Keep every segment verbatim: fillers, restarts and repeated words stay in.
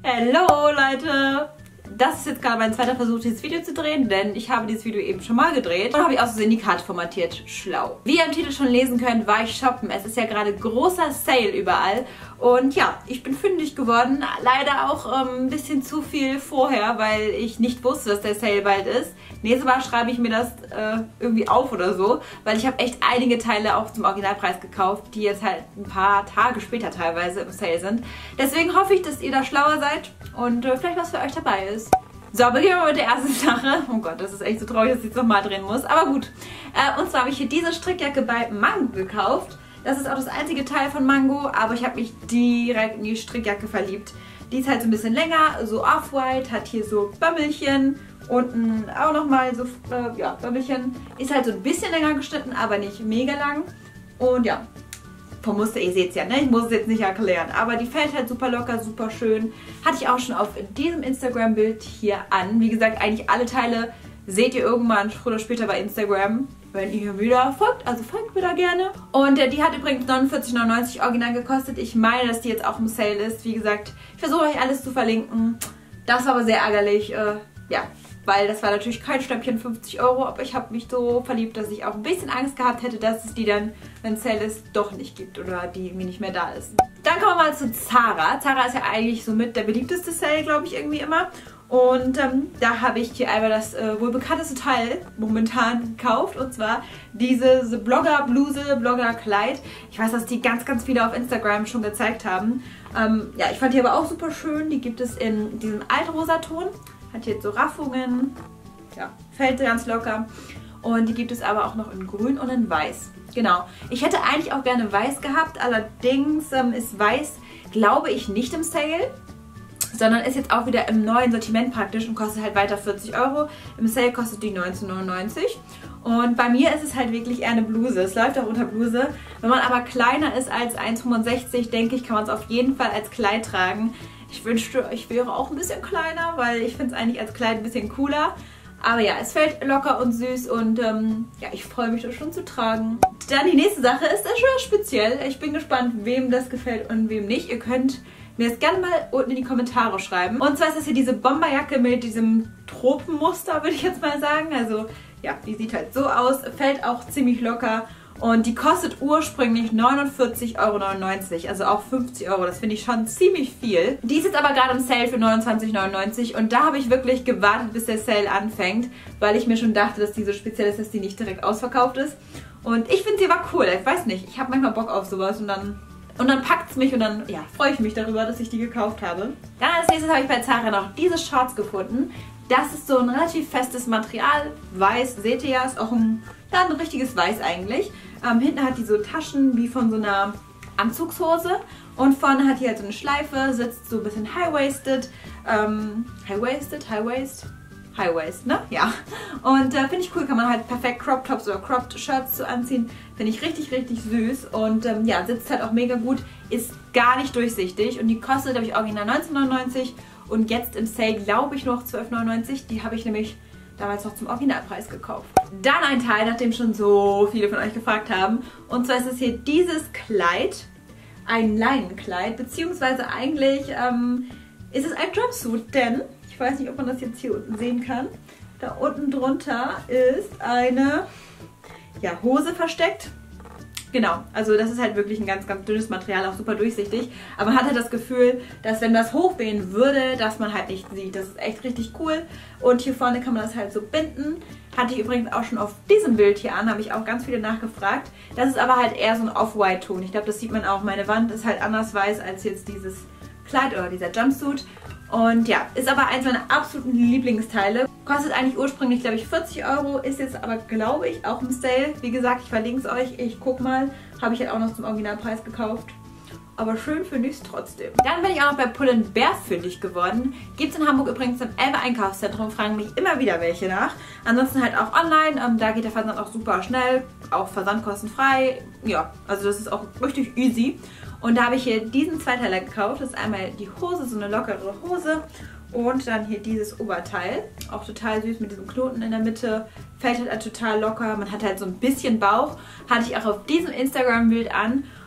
Hallo Leute! Das ist jetzt gerade mein zweiter Versuch, dieses Video zu drehen, denn ich habe dieses Video eben schon mal gedreht und habe ich aus Versehen die Karte formatiert. Schlau. Wie ihr im Titel schon lesen könnt, war ich shoppen. Es ist ja gerade großer Sale überall und ja, ich bin fündig geworden. Leider auch ähm, ein bisschen zu viel vorher, weil ich nicht wusste, dass der Sale bald ist. Nächstes Mal schreibe ich mir das äh, irgendwie auf oder so, weil ich habe echt einige Teile auch zum Originalpreis gekauft, die jetzt halt ein paar Tage später teilweise im Sale sind. Deswegen hoffe ich, dass ihr da schlauer seid und äh, vielleicht was für euch dabei ist. So, beginnen wir mit der ersten Sache. Oh Gott, das ist echt so traurig, dass ich jetzt nochmal drehen muss. Aber gut. Äh, und zwar habe ich hier diese Strickjacke bei Mango gekauft. Das ist auch das einzige Teil von Mango, aber ich habe mich direkt in die Strickjacke verliebt. Die ist halt so ein bisschen länger, so off-white, hat hier so Bömmelchen. Unten auch nochmal so, äh, ja, Bömmelchen. Ist halt so ein bisschen länger geschnitten, aber nicht mega lang. Und ja, vom Muster, ihr seht es ja, ne? Ich muss es jetzt nicht erklären. Aber die fällt halt super locker, super schön. Hatte ich auch schon auf diesem Instagram-Bild hier an. Wie gesagt, eigentlich alle Teile seht ihr irgendwann früher oder später bei Instagram, wenn ihr wieder folgt. Also folgt mir da gerne. Und äh, die hat übrigens neunundvierzig neunundneunzig original gekostet. Ich meine, dass die jetzt auch im Sale ist. Wie gesagt, ich versuche euch alles zu verlinken. Das war aber sehr ärgerlich. Äh, ja. Weil das war natürlich kein Schnäppchen, fünfzig Euro, aber ich habe mich so verliebt, dass ich auch ein bisschen Angst gehabt hätte, dass es die dann, wenn Sale ist, doch nicht gibt oder die irgendwie nicht mehr da ist. Dann kommen wir mal zu Zara. Zara ist ja eigentlich somit der beliebteste Sale, glaube ich, irgendwie immer. Und ähm, da habe ich hier einmal das äh, wohl bekannteste Teil momentan gekauft. Und zwar diese Blogger-Bluse, Blogger-Kleid. Ich weiß, dass die ganz, ganz viele auf Instagram schon gezeigt haben. Ähm, ja, ich fand die aber auch super schön. Die gibt es in diesem Altrosaton. Hat jetzt so Raffungen, ja, fällt ganz locker. Und die gibt es aber auch noch in grün und in weiß. Genau. Ich hätte eigentlich auch gerne weiß gehabt, allerdings ähm, ist weiß, glaube ich, nicht im Sale, sondern ist jetzt auch wieder im neuen Sortiment praktisch und kostet halt weiter vierzig Euro. Im Sale kostet die neunzehn neunundneunzig. Und bei mir ist es halt wirklich eher eine Bluse. Es läuft auch unter Bluse. Wenn man aber kleiner ist als eins Komma fünfundsechzig, denke ich, kann man es auf jeden Fall als Kleid tragen. Ich wünschte, ich wäre auch ein bisschen kleiner, weil ich finde es eigentlich als Kleid ein bisschen cooler. Aber ja, es fällt locker und süß und ähm, ja, ich freue mich, das schon zu tragen. Dann die nächste Sache ist schon speziell. Ich bin gespannt, wem das gefällt und wem nicht. Ihr könnt mir das gerne mal unten in die Kommentare schreiben. Und zwar ist das hier diese Bomberjacke mit diesem Tropenmuster, würde ich jetzt mal sagen. Also ja, die sieht halt so aus, fällt auch ziemlich locker. Und die kostet ursprünglich neunundvierzig Euro neunundneunzig, also auch fünfzig Euro. Das finde ich schon ziemlich viel. Die ist jetzt aber gerade im Sale für neunundzwanzig neunundneunzig und da habe ich wirklich gewartet, bis der Sale anfängt, weil ich mir schon dachte, dass die so speziell ist, dass die nicht direkt ausverkauft ist. Und ich finde sie aber cool. Ich weiß nicht, ich habe manchmal Bock auf sowas und dann... Und dann packt es mich und dann ja, freue ich mich darüber, dass ich die gekauft habe. Dann als nächstes habe ich bei Zara noch diese Shorts gefunden. Das ist so ein relativ festes Material. Weiß, seht ihr ja, ist auch ein, ja, ein richtiges Weiß eigentlich. Ähm, hinten hat die so Taschen wie von so einer Anzugshose. Und vorne hat die halt so eine Schleife, sitzt so ein bisschen high-waisted. Ähm, high-waisted, high-waist? High-waist, ne? Ja. Und äh, finde ich cool, kann man halt perfekt Crop-Tops oder Cropped-Shirts so anziehen. Finde ich richtig, richtig süß. Und ähm, ja, sitzt halt auch mega gut. Ist gar nicht durchsichtig. Und die kostet, glaube ich, original neunzehn neunundneunzig. Und jetzt im Sale, glaube ich, noch zwölf neunundneunzig. Die habe ich nämlich damals noch zum Originalpreis gekauft. Dann ein Teil, nachdem schon so viele von euch gefragt haben. Und zwar ist es hier dieses Kleid. Ein Leinenkleid. Beziehungsweise eigentlich ähm, ist es ein Jumpsuit, denn... Ich weiß nicht, ob man das jetzt hier unten sehen kann. Da unten drunter ist eine ja, Hose versteckt. Genau, also das ist halt wirklich ein ganz, ganz dünnes Material, auch super durchsichtig. Aber man hat halt das Gefühl, dass wenn das hochwehen würde, dass man halt nicht sieht. Das ist echt richtig cool. Und hier vorne kann man das halt so binden. Hatte ich übrigens auch schon auf diesem Bild hier an, habe ich auch ganz viele nachgefragt. Das ist aber halt eher so ein Off-White-Ton. Ich glaube, das sieht man auch. Meine Wand ist halt anders weiß als jetzt dieses Kleid oder dieser Jumpsuit. Und ja, ist aber eins meiner absoluten Lieblingsteile. Kostet eigentlich ursprünglich, glaube ich, vierzig Euro. Ist jetzt aber, glaube ich, auch im Sale. Wie gesagt, ich verlinke es euch. Ich guck mal. Habe ich halt auch noch zum Originalpreis gekauft. Aber schön finde ich es trotzdem. Dann bin ich auch noch bei Pull and Bear fündig geworden. Gibt es in Hamburg übrigens im Elbe Einkaufszentrum. Fragen mich immer wieder welche nach. Ansonsten halt auch online. Ähm, da geht der Versand auch super schnell. Auch versandkostenfrei. Ja, also das ist auch richtig easy. Und da habe ich hier diesen Zweiteiler gekauft. Das ist einmal die Hose, so eine lockere Hose. Und dann hier dieses Oberteil. Auch total süß mit diesem Knoten in der Mitte. Fällt halt total locker. Man hat halt so ein bisschen Bauch. Hatte ich auch auf diesem Instagram-Bild an.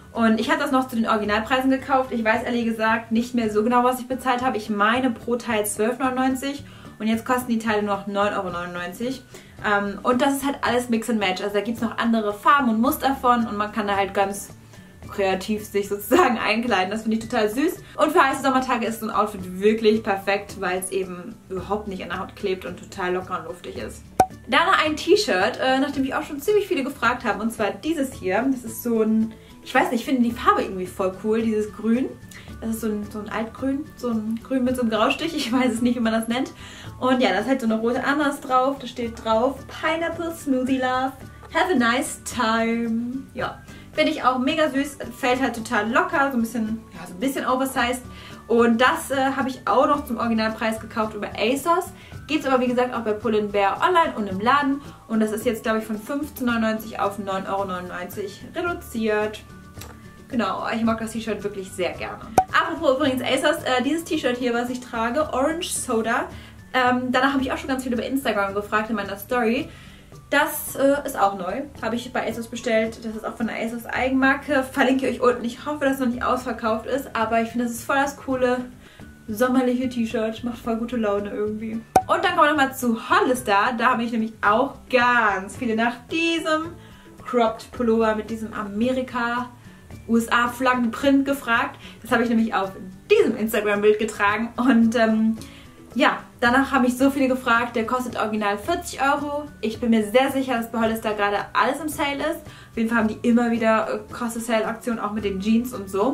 Und ich habe das noch zu den Originalpreisen gekauft. Ich weiß ehrlich gesagt nicht mehr so genau, was ich bezahlt habe. Ich meine pro Teil zwölf neunundneunzig und jetzt kosten die Teile noch neun neunundneunzig Euro. Ähm, und das ist halt alles Mix and Match. Also da gibt es noch andere Farben und Muster von und man kann da halt ganz kreativ sich sozusagen einkleiden. Das finde ich total süß. Und für heiße Sommertage ist so ein Outfit wirklich perfekt, weil es eben überhaupt nicht an der Haut klebt und total locker und luftig ist. Dann noch ein T-Shirt, äh, nachdem mich auch schon ziemlich viele gefragt haben. Und zwar dieses hier. Das ist so ein, ich weiß nicht, ich finde die Farbe irgendwie voll cool, dieses Grün. Das ist so ein, so ein Altgrün, so ein Grün mit so einem Graustich. Ich weiß es nicht, wie man das nennt. Und ja, da ist halt so eine rote Ananas drauf. Da steht drauf Pineapple Smoothie Love. Have a nice time. Ja, finde ich auch mega süß. Fällt halt total locker, so ein bisschen, ja, so ein bisschen oversized. Und das äh, habe ich auch noch zum Originalpreis gekauft über ASOS. Gibt es aber wie gesagt auch bei Pull and Bear online und im Laden. Und das ist jetzt glaube ich von fünfzehn neunundneunzig auf neun neunundneunzig reduziert. Genau, ich mag das T-Shirt wirklich sehr gerne. Apropos übrigens ASOS, äh, dieses T-Shirt hier, was ich trage, Orange Soda. Ähm, danach habe ich auch schon ganz viel über Instagram gefragt in meiner Story. Das äh, ist auch neu. Habe ich bei ASOS bestellt. Das ist auch von der ASOS Eigenmarke. Verlinke ich euch unten. Ich hoffe, dass es noch nicht ausverkauft ist. Aber ich finde, das ist voll das coole sommerliche T-Shirt. Macht voll gute Laune irgendwie. Und dann kommen wir nochmal zu Hollister. Da habe ich nämlich auch ganz viele nach diesem Cropped Pullover mit diesem Amerika U S A-Flaggenprint gefragt. Das habe ich nämlich auf diesem Instagram-Bild getragen. Und ähm, ja, danach haben mich so viele gefragt. Der kostet original vierzig Euro. Ich bin mir sehr sicher, dass bei Hollister gerade alles im Sale ist. Auf jeden Fall haben die immer wieder äh, krasse Sale-Aktionen, auch mit den Jeans und so.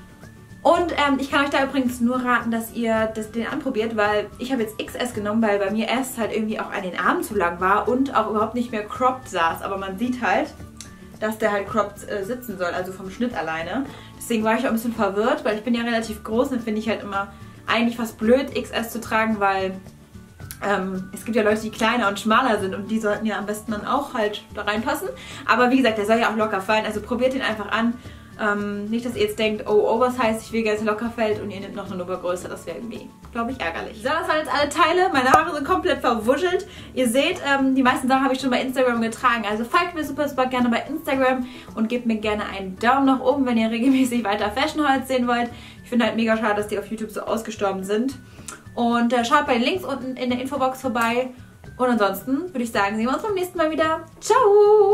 Und ähm, ich kann euch da übrigens nur raten, dass ihr das, den anprobiert, weil ich habe jetzt X S genommen, weil bei mir S halt irgendwie auch an den Armen zu lang war und auch überhaupt nicht mehr cropped saß. Aber man sieht halt, dass der halt cropped äh, sitzen soll, also vom Schnitt alleine. Deswegen war ich auch ein bisschen verwirrt, weil ich bin ja relativ groß und finde ich halt immer eigentlich fast blöd, X S zu tragen, weil ähm, es gibt ja Leute, die kleiner und schmaler sind und die sollten ja am besten dann auch halt da reinpassen. Aber wie gesagt, der soll ja auch locker fallen, also probiert ihn einfach an. Ähm, nicht, dass ihr jetzt denkt, oh, Oversize, ich will gerne locker fällt und ihr nehmt noch eine Nummer größer. Das wäre irgendwie, glaube ich, ärgerlich. So, das waren jetzt alle Teile. Meine Haare sind komplett verwuschelt. Ihr seht, ähm, die meisten Sachen habe ich schon bei Instagram getragen. Also folgt mir super, super gerne bei Instagram und gebt mir gerne einen Daumen nach oben, wenn ihr regelmäßig weiter Fashion Hauls sehen wollt. Ich finde halt mega schade, dass die auf YouTube so ausgestorben sind. Und äh, schaut bei den Links unten in der Infobox vorbei. Und ansonsten würde ich sagen, sehen wir uns beim nächsten Mal wieder. Ciao!